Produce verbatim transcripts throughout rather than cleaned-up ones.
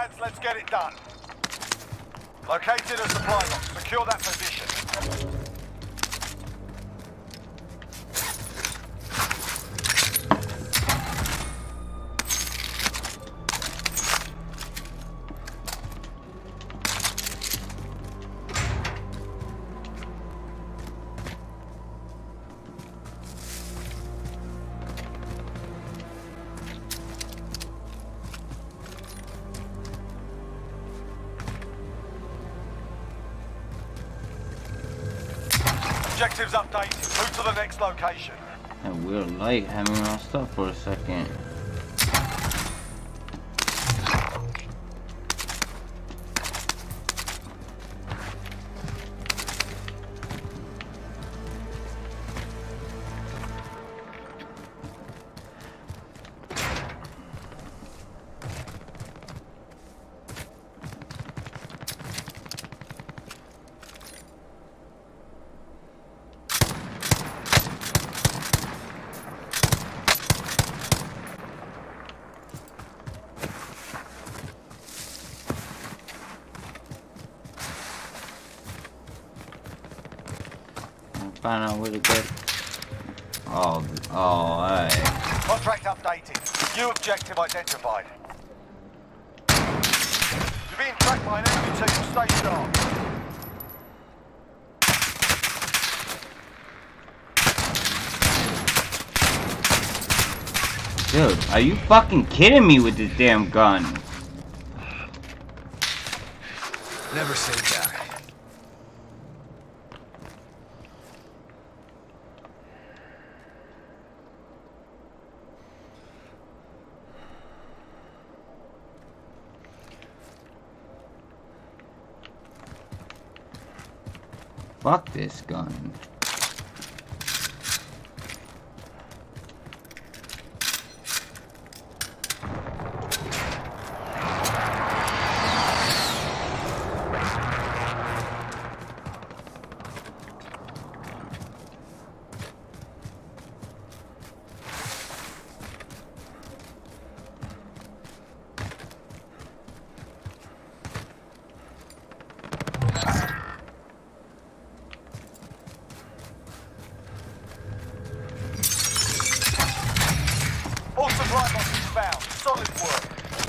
lads, let's get it done. Located a supply box. Secure that position. Objectives updated. Move to the next location. That weird light had me all stuff for a second. Find out where to get. Oh, oh, alright. Contract updated. New objective identified. You're being tracked by an enemy team. Stay sharp. Dude, are you fucking kidding me with this damn gun? Never say die. Fuck this gun. All supply boxes found. Solid work.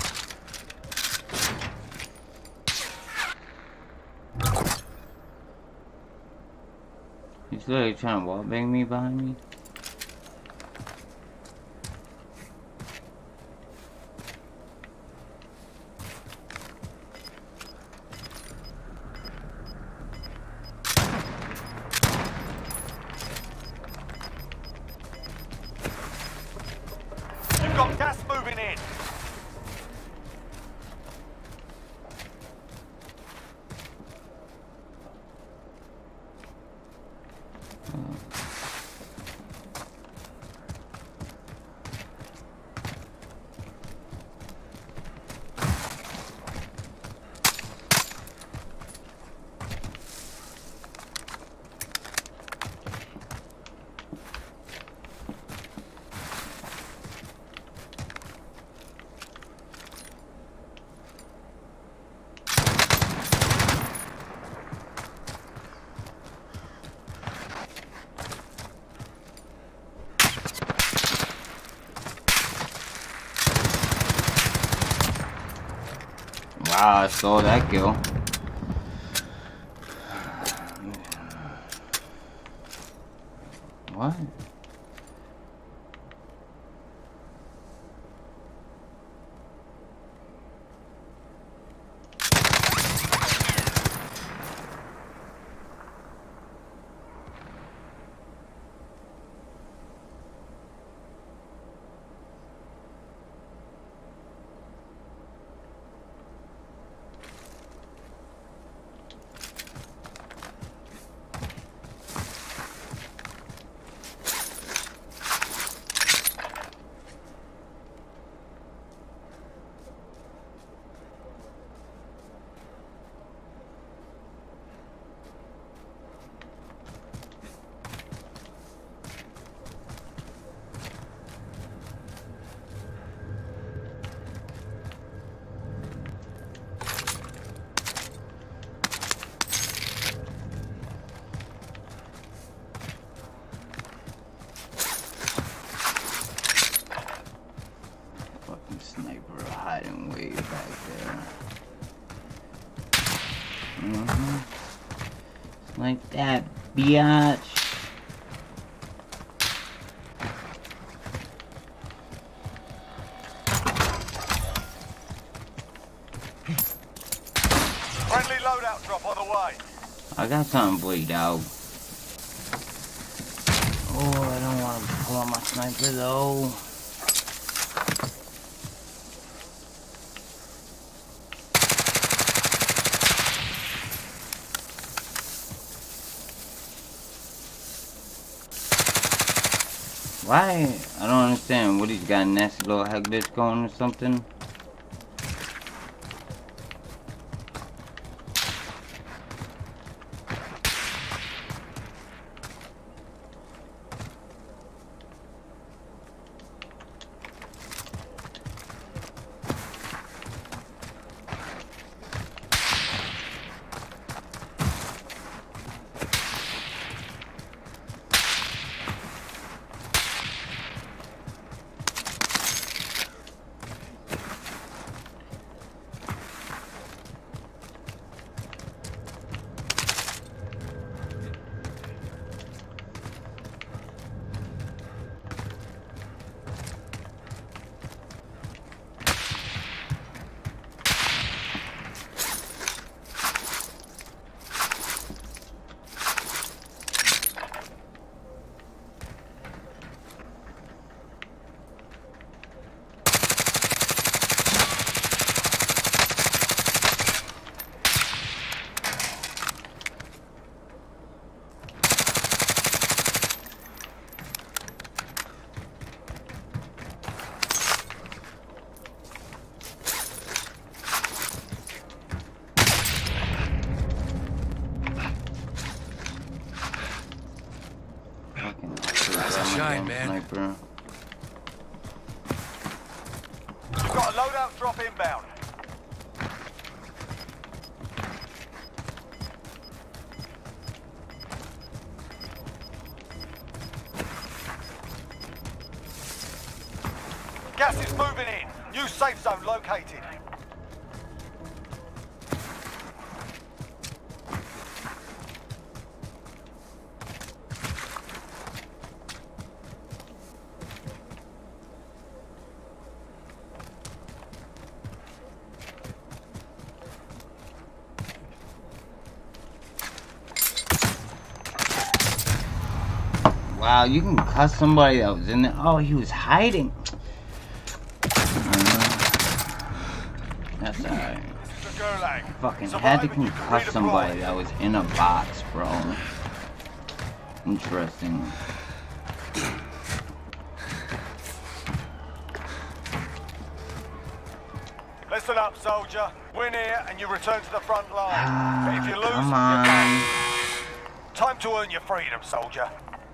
He's literally trying to wallbang me behind me. You've got gas moving in. Wow, I saw that kill. What? like that, biatch. Friendly loadout drop on the way. I got something bleed out. Oh, I don't want to pull out my sniper though. Why? I don't understand. What, he's got a nasty little hack glitch going or something? Shine, man. Sniper. You've got a loadout drop inbound. Gas is moving in. New safe zone located. Wow, you can cuss somebody that was in there. Oh, he was hiding. Uh, that's alright. Fucking had to concuss somebody that was in a box, bro. Interesting. Listen up, soldier. Win here and you return to the front line. Ah, But if you lose, come you're on. done. Time to earn your freedom, soldier.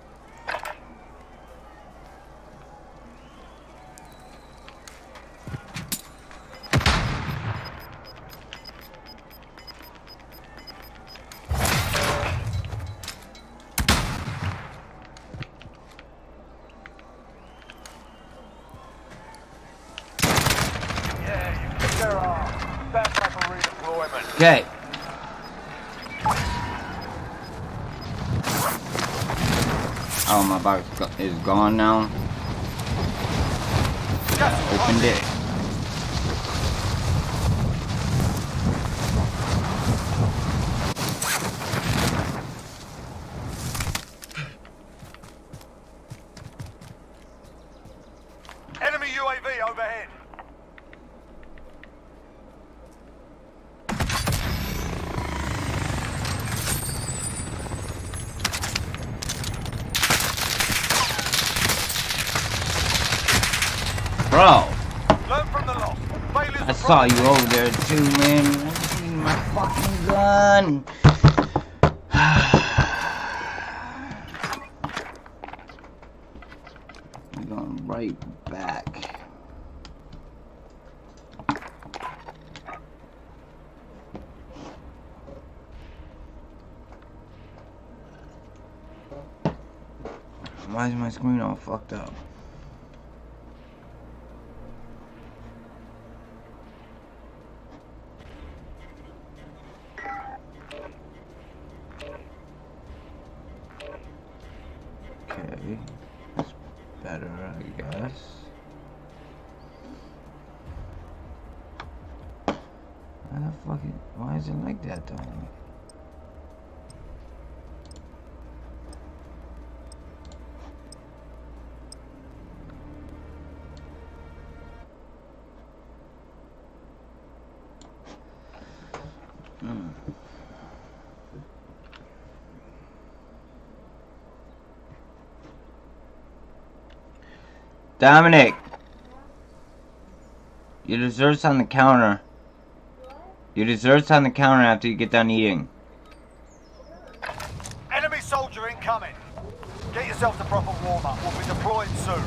Okay. Oh, my box is gone now. I opened it. Enemy U A V overhead. Bro, Learn from the loss. Failures I saw you over there too, man. I need my fucking gun. I'm going right back. Why is my screen all fucked up? guess. Why the fuck it, why is it like that though? Hmm. Dominic, your dessert's on the counter. Your dessert's on the counter after you get done eating. Enemy soldier incoming. Get yourself the proper warm-up. We'll be deployed soon.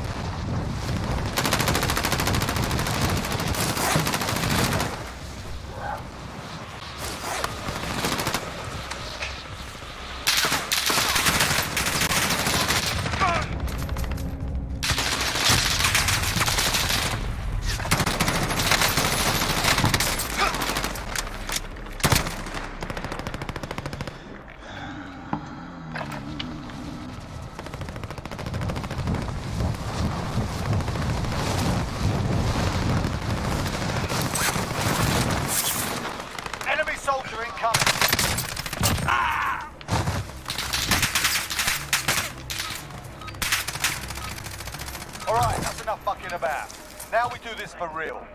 Alright, that's enough fucking about. Now we do this for real.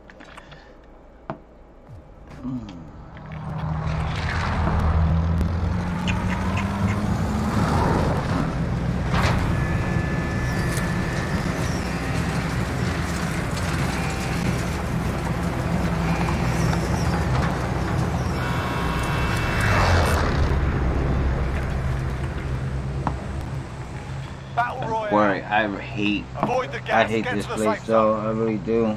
Worry, I hate, I hate this place though, I really do.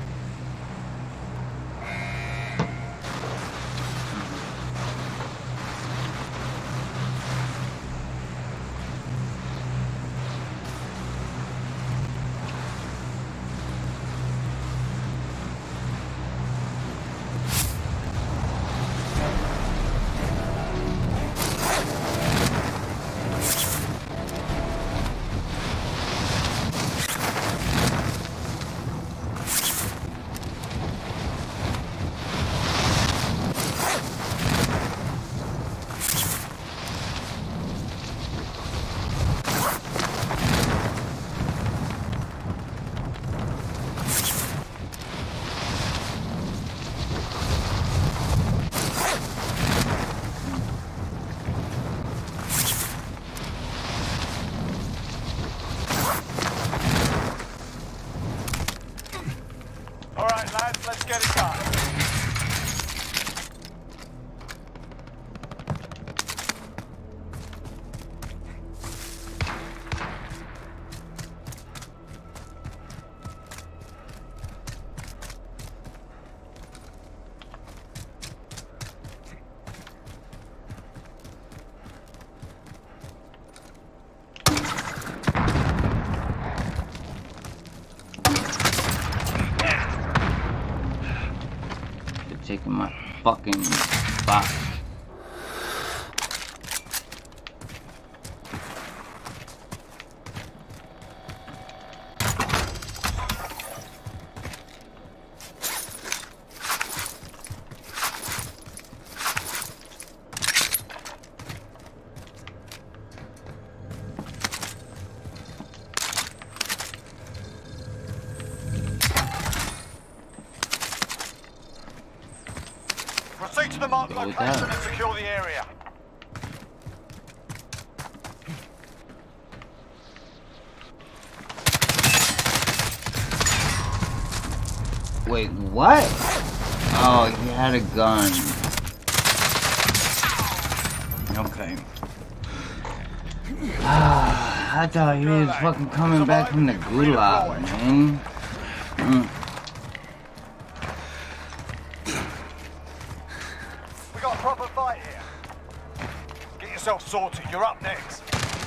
Let's get it done. Taking my fucking box. Proceed to the marked location and secure the area. Wait, what? Oh, he had a gun. Okay. I thought he was fucking coming back from the gulag, man. Mm. We got a proper fight here. Get yourself sorted. You're up next.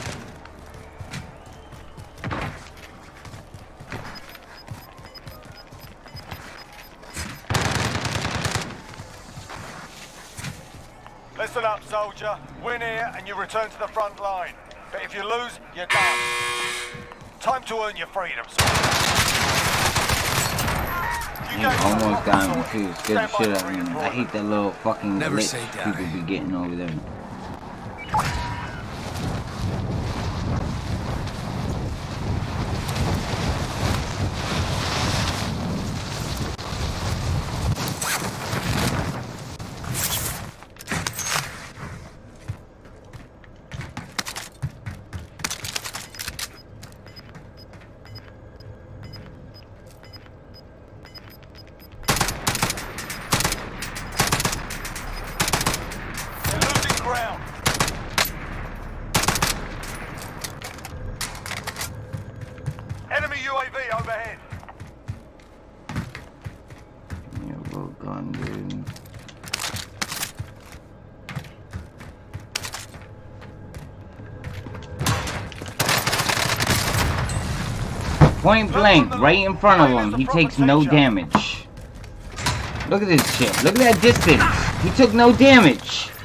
Listen up, soldier. Win here and you return to the front line. But if you lose, you're done. Time to earn your freedom. He almost got me too. Scared the shit out of me. I hate that little fucking glitch people be getting over there. U A V overhead. Yeah, well done, dude. Point blank, right in front of him. He takes no damage. Look at this shit. Look at that distance. He took no damage.